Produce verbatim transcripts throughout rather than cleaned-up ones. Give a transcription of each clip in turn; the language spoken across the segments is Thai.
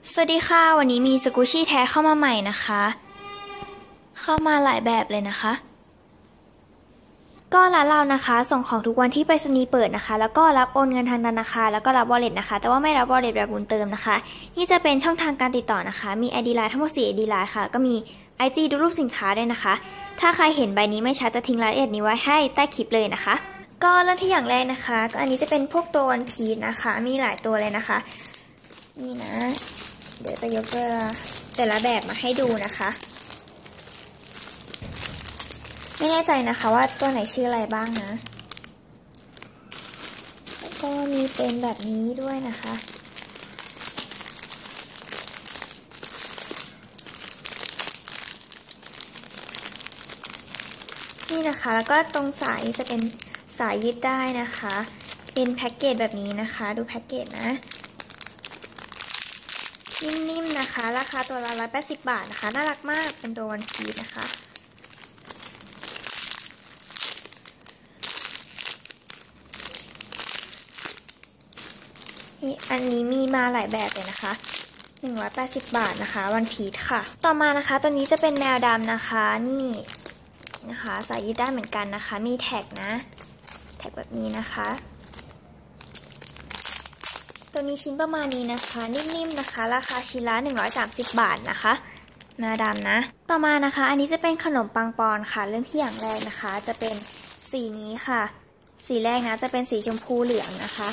สวัสดีค่ะวันนี้มีสกูชี่แท้เข้ามาใหม่นะคะเข้ามาหลายแบบเลยนะคะก็ร้านเรานะคะส่งของทุกวันที่ไปรษณีย์เปิดนะคะแล้วก็รับโอนเงินทางธนาคารแล้วก็รับวอลเล็ตนะคะแต่ว่าไม่รับวอลเล็ตแบบบุญเติมนะคะนี่จะเป็นช่องทางการติดต่อนะคะมี ไอ ดี ไลน์ ทั้งหมดสี่ ไอ ดี ไลน์ ค่ะก็มี ไอ จี ดูรูปสินค้าด้วยนะคะถ้าใครเห็นใบนี้ไม่ชัดจะทิ้งรายละเอียดนี้ไว้ให้ใต้คลิปเลยนะคะก็เริ่มที่อย่างแรกนะคะก็อันนี้จะเป็นพวกตัววันพีชนะคะมีหลายตัวเลยนะคะนี่นะเดี๋ยวจะยกตัวแต่ละแบบมาให้ดูนะคะไม่แน่ใจนะคะว่าตัวไหนชื่ออะไรบ้างนะแล้วก็มีเป็นแบบนี้ด้วยนะคะนี่นะคะแล้วก็ตรงสายจะเป็นสายยืดได้นะคะเป็นแพ็กเกจแบบนี้นะคะดูแพ็กเกจนะนิ่มๆนะคะราคาตัวละหนึ่งร้อยแปดสิบบาทนะคะน่ารักมากเป็นตัววันพีชนะคะอันนี้มีมาหลายแบบเลยนะคะหนึ่งร้อยแปดสิบบาทนะคะวันพีชค่ะต่อมานะคะตัวนี้จะเป็นแมวดำนะคะนี่นะคะสายยืดได้เหมือนกันนะคะมีแท็กนะแท็กแบบนี้นะคะตัวนี้ชิ้นประมาณนี้นะคะนิ่มๆนะคะราคาชิ้นละหนึ่งร้อยสามสิบบาทนะคะแมวดำนะต่อมานะคะอันนี้จะเป็นขนมปังปอนค่ะเริ่มที่อย่างแรกนะคะจะเป็นสีนี้ค่ะสีแรกนะจะเป็นสีชมพูเหลืองนะคะ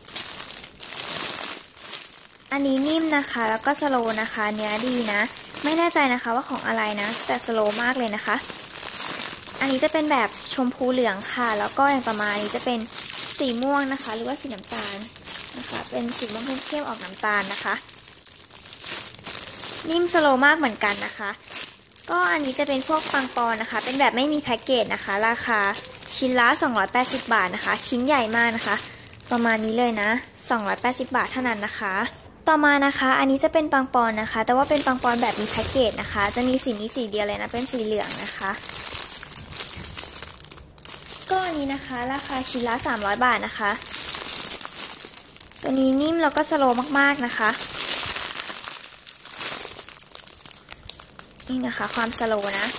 อันนี้นิ่มนะคะแล้วก็สโลว์นะคะเนื้อดีนะไม่แน่ใจนะคะว่าของอะไรนะแต่สโลว์มากเลยนะคะอันนี้จะเป็นแบบชมพูเหลืองค่ะแล้วก็อย่างประมาณนี้จะเป็นสีม่วงนะคะหรือว่าสีน้ำตาลนะคะเป็นสีม่วงเข้มๆออกน้ำตาลนะคะนิ่มสโลว์มากเหมือนกันนะคะก็อันนี้จะเป็นพวกปังปอนนะคะเป็นแบบไม่มีแพ็กเกจนะคะราคาชิ้นละสองร้อยแปดสิบบาทนะคะชิ้นใหญ่มากนะคะประมาณนี้เลยนะสองร้อยแปดสิบบาทเท่านั้นนะคะต่อมานะคะอันนี้จะเป็นปังปอนนะคะแต่ว่าเป็นปังปอนแบบมีแพ็กเกจนะคะจะมีสีนี้สีเดียวเลยนะเป็นสีเหลืองนะคะก็อันนี้นะคะราคาชิ้นละสามร้อยบาทนะคะตัวนี้นิ่มแล้วก็สโลว์มากๆนะคะนี่นะคะความสโลว์นะ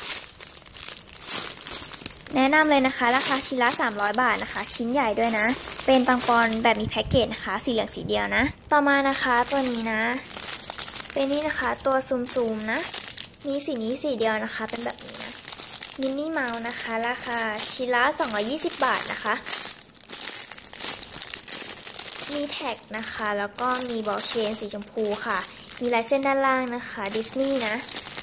แนะนำเลยนะคะราคาชิ้นละสามร้อยบาทนะคะชิ้นใหญ่ด้วยนะเป็นปังปอนแบบมีแพ็กเกจนะคะสีเหลืองสีเดียวนะต่อมานะคะตัวนี้นะเป็นนี่นะคะตัวซูมๆนะมีสีนี้สีเดียวนะคะเป็นแบบนี้นะมินนี่เมาส์นะคะราคาชิ้นละสองร้อยยี่สิบบาทนะคะมีแท็กนะคะแล้วก็มีบอลเชนสีชมพูค่ะมีลายเส้นด้านล่างนะคะดิสนีย์นะ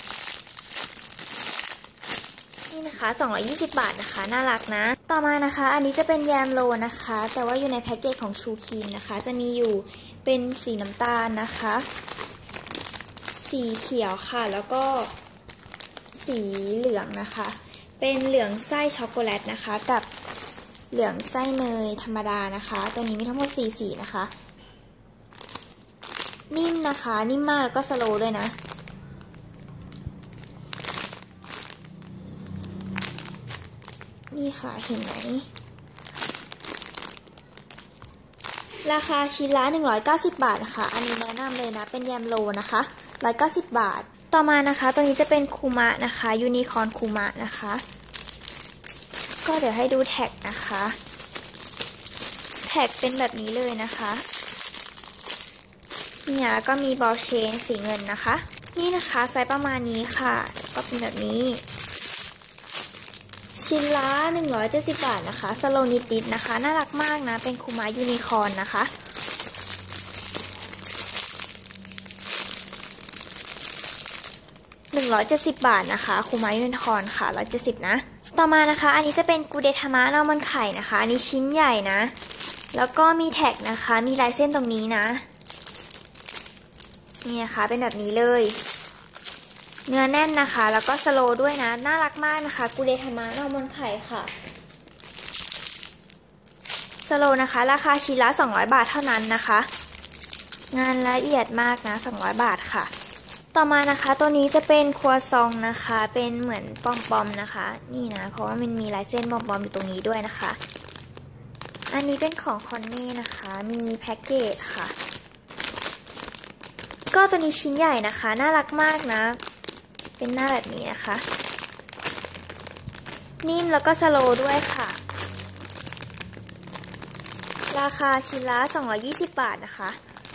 นี่นะคะสองร้อยยี่สิบบาทนะคะน่ารักนะต่อมานะคะอันนี้จะเป็นแยมโลนะคะแต่ว่าอยู่ในแพ็กเกจของชูคีนนะคะจะมีอยู่เป็นสีน้ำตาลนะคะสีเขียวค่ะแล้วก็สีเหลืองนะคะเป็นเหลืองไส้ช็อกโกแลตนะคะกับเหลืองไส้เนยธรรมดานะคะตัวนี้มีทั้งหมดสี่สีนะคะนิ่มนะคะนิ่มมากแล้วก็สโลว์ด้วยนะนี่ค่ะเห็นไหมราคาชิ้นละหนึ่งร้อยเก้าสิบบาทนะคะอันนี้แนะนำเลยนะเป็นแยมโลนะคะหนึ่งร้อยเก้าสิบบาทต่อมานะคะตัวนี้จะเป็นคูมะนะคะยูนิคอร์นคูมะนะคะก็เดี๋ยวให้ดูแท็กนะคะแท็กเป็นแบบนี้เลยนะคะเนี่ยก็มีบอลเชนสีเงินนะคะนี่นะคะไซส์ประมาณนี้ค่ะก็เป็นแบบนี้ชิ้นละหนึ่งร้อยเจ็ดสิบบาทนะคะสโลนิติดนะคะน่ารักมากนะเป็นคูมะยูนิคอร์นนะคะหนึ่งร้อยเจ็ดสิบบาทนะคะคูมะยูนิคอร์นค่ะหนึ่งร้อยเจ็ดสิบนะต่อมานะคะอันนี้จะเป็นกูเดทามะนอมันไข่นะคะอันนี้ชิ้นใหญ่นะแล้วก็มีแท็กนะคะมีลายเส้นตรงนี้นะนี่นะคะเป็นแบบนี้เลยเนื้อแน่นนะคะแล้วก็สโลว์ด้วยนะน่ารักมากนะคะกูเดทามะนอมันไข่ค่ะสโลว์นะคะราคาชิ้นละสองร้อยบาทเท่านั้นนะคะงานละเอียดมากนะสองร้อยบาทค่ะต่อมานะคะตัวนี้จะเป็นครัวซองนะคะเป็นเหมือนปอมๆนะคะนี่นะเพราะว่ามันมีลายเส้นปอมๆอยู่ตรงนี้ด้วยนะคะอันนี้เป็นของคอนเน่นะคะมีแพ็กเกจค่ะก็ตัวนี้ชิ้นใหญ่นะคะน่ารักมากนะเป็นหน้าแบบนี้นะคะนิ่มแล้วก็สโลว์ด้วยค่ะราคาชิ้นละสองร้อยยี่สิบบาทนะคะ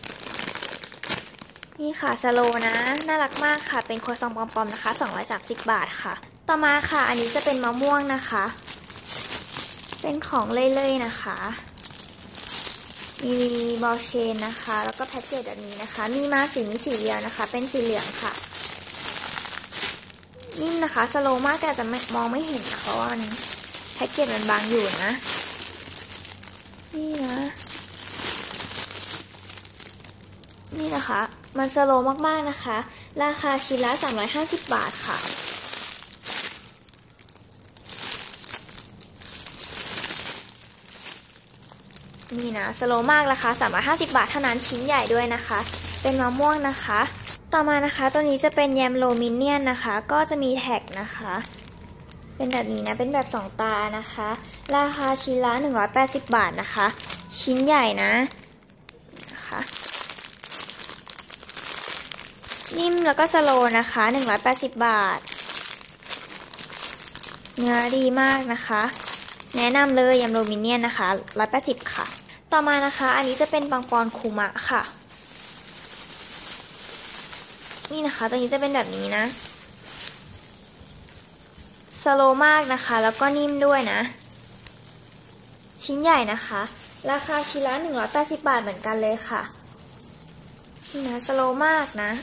นี่ค่ะสโลว์นะน่ารักมากค่ะเป็นครัวซองปอมๆนะคะสองร้อยสามสิบบาทค่ะต่อมาค่ะอันนี้จะเป็นมะม่วงนะคะเป็นของเล่ยๆนะคะมีบอลเชนนะคะแล้วก็แพ็กเกจแบบนี้นะคะมีมาสีนี้สีเดียวนะคะเป็นสีเหลืองค่ะนิ่มนะคะสโลว์มากแต่จะมองไม่เห็นนะเพราะว่ามันแพ็กเกจมันบางอยู่นะนี่นะนี่นะคะมันสโลว์มากๆนะคะราคาชิ้นละสามร้อยห้าสิบบาทค่ะนี่นะสโลว์มากราคาสามร้อยห้าสิบบาทเท่านั้นชิ้นใหญ่ด้วยนะคะเป็นมะม่วงนะคะต่อมานะคะตัวนี้จะเป็นแยมโลมิเนียนนะคะก็จะมีแท็กนะคะเป็นแบบนี้นะเป็นแบบสองตานะคะราคาชิ้นละหนึ่งร้อยแปดสิบบาทนะคะชิ้นใหญ่นะนะคะนิ่มแล้วก็สโลว์นะคะหนึ่งร้อยแปดสิบบาทเนื้อดีมากนะคะแนะนำเลยแยมโลมิเนียนนะคะหนึ่งร้อยแปดสิบค่ะต่อมานะคะอันนี้จะเป็นปังปอนคูมะค่ะนี่นะคะตัวนี้จะเป็นแบบนี้นะสโลว์มากนะคะแล้วก็นิ่มด้วยนะชิ้นใหญ่นะคะราคาชิ้นละหนึ่งร้อยแปดสิบบาทเหมือนกันเลยค่ะนี่นะสโลว์มากนะ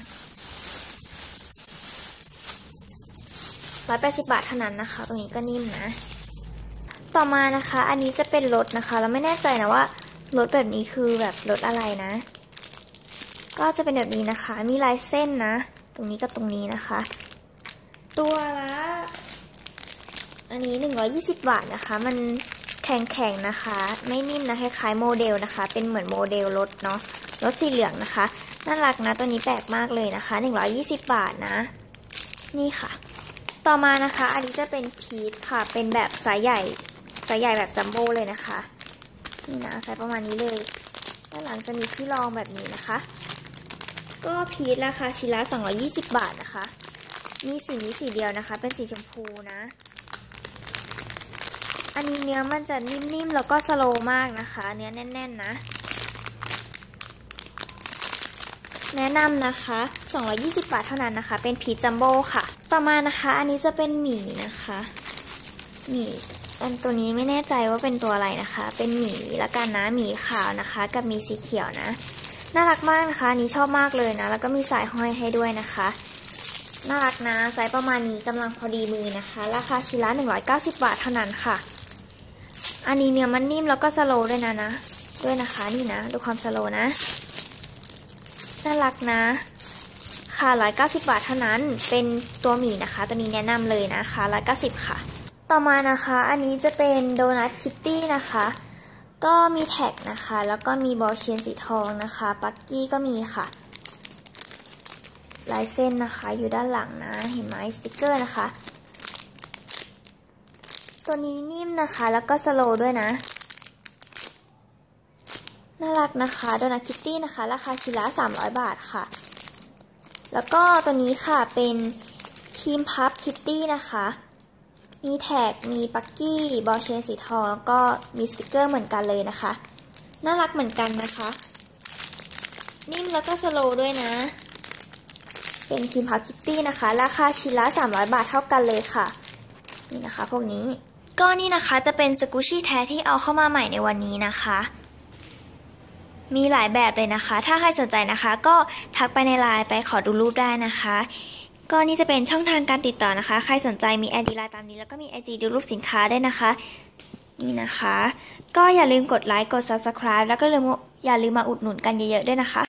หนึ่งร้อยแปดสิบบาทเท่านั้นนะคะตรงนี้ก็นิ่มนะต่อมานะคะอันนี้จะเป็นรสนะคะเราไม่แน่ใจนะว่ารสแบบนี้คือแบบรสอะไรนะก็จะเป็นแบบนี้นะคะมีลายเส้นนะตรงนี้กับตรงนี้นะคะตัวละอันนี้หนึ่งร้อยยี่สิบบาทนะคะมันแข็งๆนะคะไม่นิ่มนะคล้ายๆโมเดลนะคะเป็นเหมือนโมเดลรถเนาะรถสีเหลืองนะคะน่ารักนะตัวนี้แปลกมากเลยนะคะหนึ่งร้อยยี่สิบบาทนะนี่ค่ะต่อมานะคะอันนี้จะเป็นพีชค่ะเป็นแบบไซส์ใหญ่ไซส์ใหญ่แบบจัมโบ้เลยนะคะนี่นะไซส์ประมาณนี้เลยด้านหลังจะมีที่รองแบบนี้นะคะก็พีชราคาชิ้นละสองร้อยยี่สิบบาทนะคะมีสีนี้สีเดียวนะคะเป็นสีชมพูนะอันนี้เนื้อมันจะนิ่มๆแล้วก็สโลว์มากนะคะเนื้อแน่นๆนะแนะนำนะคะสองร้อยยี่สิบบาทเท่านั้นนะคะเป็นพีชจัมโบ้ค่ะต่อมานะคะอันนี้จะเป็นหมี่นะคะหมี่อันตัวนี้ไม่แน่ใจว่าเป็นตัวอะไรนะคะเป็นหมี่ละกันนะหมี่ขาวนะคะกับหมี่สีเขียวนะน่ารักมากนะคะอันนี้ชอบมากเลยนะแล้วก็มีสายห้อยให้ด้วยนะคะน่ารักนะไซส์ประมาณนี้กำลังพอดีมือนะคะราคาชิ้นละหนึ่งร้อยเก้าสิบบาทเท่านั้นค่ะอันนี้เนื้อมันนิ่มแล้วก็สโลว์ด้วยนะนะด้วยนะคะนี่นะดูความสโลว์นะน่ารักนะค่ะหนึ่งร้อยเก้าสิบบาทเท่านั้นเป็นตัวหมี่นะคะตัวนี้แนะนำเลยนะคะหนึ่งร้อยเก้าสิบค่ะต่อมานะคะอันนี้จะเป็นโดนัทคิตตี้นะคะก็มีแท็กนะคะแล้วก็มีบอลเชนสีทองนะคะปักกี้ก็มีค่ะลายเส้นนะคะอยู่ด้านหลังนะเห็นไหมสติกเกอร์นะคะตัวนี้นิ่มนะคะแล้วก็สโลว์ด้วยนะน่ารักนะคะโดนัทคิตตี้นะคะราคาชิ้นละสามร้อยบาทค่ะแล้วก็ตัวนี้ค่ะเป็นครีมพับคิตตี้นะคะมีแท็กมีปักกี้บอลเชนสีทองแล้วก็มีสติกเกอร์เหมือนกันเลยนะคะน่ารักเหมือนกันนะคะนิ่มแล้วก็สโลว์ด้วยนะเป็นครีมพับคิตตี้นะคะราคาชิ้นละสามร้อยบาทเท่ากันเลยค่ะนี่นะคะพวกนี้ก็นี่นะคะจะเป็นสกูชี่แท้ที่เอาเข้ามาใหม่ในวันนี้นะคะมีหลายแบบเลยนะคะถ้าใครสนใจนะคะก็ทักไปในไลน์ไปขอดูรูปได้นะคะก็นี่จะเป็นช่องทางการติดต่อนะคะใครสนใจมี ไอ ดี ไลน์ตามนี้แล้วก็มี ไอ จี ดูรูปสินค้าได้นะคะนี่นะคะก็อย่าลืมกดไลค์กด ซับสไครบ์ แล้วก็อย่าลืมมาอุดหนุนกันเยอะๆด้วยนะคะ